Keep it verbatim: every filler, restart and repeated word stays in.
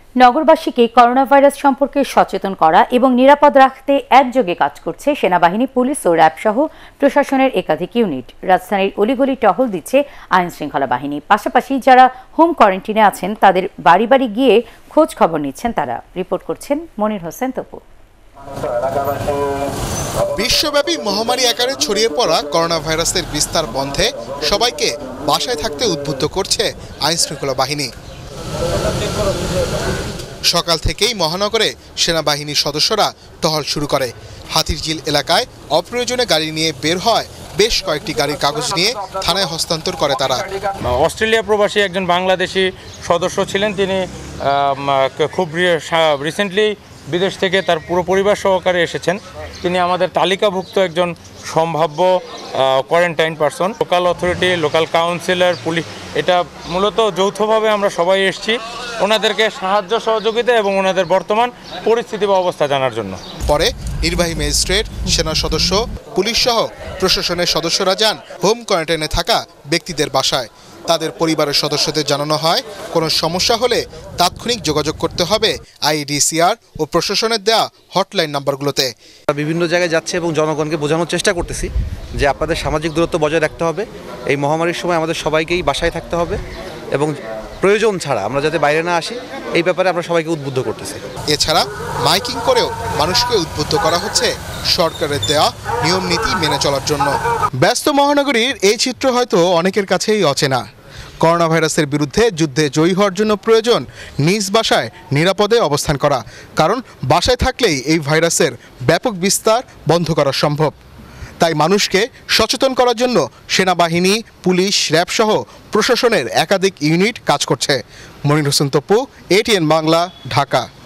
নগরবাসীকে corona virus সম্পর্কে সচেতন করা এবং নিরাপদ রাখতে একযোগে কাজ করছে সেনাবাহিনী, পুলিশ ও র্যাব সহ প্রশাসনের একাধিক ইউনিট। রাজধানীর অলিগলি টহল দিচ্ছে আইন শৃঙ্খলা বাহিনী। পাশাপাশি যারা হোম কোয়ারেন্টিনে আছেন তাদের বাড়ি বাড়ি গিয়ে খোঁজ খবর নিচ্ছেন তারা। রিপোর্ট করছেন মনির হোসেন তপু। বিশ্বব্যাপী মহামারী আকারে ছড়িয়ে পড়া করোনা ভাইরাসের বিস্তার বন্ধে সবাইকে বাসায় থাকতে উদ্বুদ্ধ করছে আইন শৃঙ্খলা বাহিনী। সকাল থেকেই মহানগরে সেনাবাহিনীর সদস্যরা টহল শুরু করে। হাতিরঝিল এলাকায় অপ্রয়োজনে গাড়ি নিয়ে বের হয় বেশ কয়েকটি গাড়ির কাগজ নিয়ে থানায় হস্তান্তর করে তারা। অস্ট্রেলিয়া প্রবাসী একজন বাংলাদেশি সদস্য ছিলেন, তিনি খুব রিসেন্টলি বিদেশ থেকে তার পুরো পরিবার সহকারে এসেছেন। তিনি আমাদের তালিকাভুক্ত একজন সম্ভাব্য quarantine person. Local authority, local councillor, police, এটা মূলত যৌথভাবে আমরা সবাই এসেছি ওনাদেরকে সাহায্য সহযোগিতা এবং ওনাদের বর্তমান পরিস্থিতি বা অবস্থা জানার জন্য। পরে নির্বাহী ম্যাজিস্ট্রেট, সেনা সদস্য, পুলিশ সহ প্রশাসনের সদস্যরা যান হোম কোয়ারেন্টাইনে থাকা ব্যক্তিদের বাসায়। তাদের পরিবারের সদস্যদের জানানো হয় কোনো সমস্যা হলে তাৎক্ষণিক যোগাযোগ করতে হবে আইডিসিআর ও প্রশাসনের দেয়া হটলাইন নাম্বারগুলোতে। বিভিন্ন জায়গায় যাচ্ছে এবং জনগণকে বোঝানোর চেষ্টা করতেছি যে আপনাদের সামাজিক দূরত্ব বজায় রাখতে হবে, এই মহামারীর সময় আমাদের সবাইকেই বাসায় থাকতে হবে এবং প্রয়োজন ছাড়া আমরা যাতে বাইরে না আসি, এই ব্যাপারে আমরা সবাইকে উদ্বুদ্ধ করতেছি। এছাড়া মাইকিং করেও মানুষকে উদ্বুদ্ধ করা হচ্ছে সরকারের দেওয়া নিয়ম নীতি মেনে চলার জন্য। ব্যস্ত মহানগরীর এই চিত্র হয়তো অনেকের কাছেই অচেনা। করোনা ভাইরাসের বিরুদ্ধে যুদ্ধে জয়ী হওয়ার জন্য প্রয়োজন নিজ বাসায় নিরাপদে অবস্থান করা, কারণ বাসায় থাকলেই এই ভাইরাসের ব্যাপক বিস্তার বন্ধ করা সম্ভব। তাই মানুষকে সচেতন করার জন্য সেনাবাহিনী, পুলিশ, র্যাব সহ প্রশাসনের একাধিক ইউনিট কাজ করছে। মনির হোসেন তপু, এটিএন বাংলা, ঢাকা।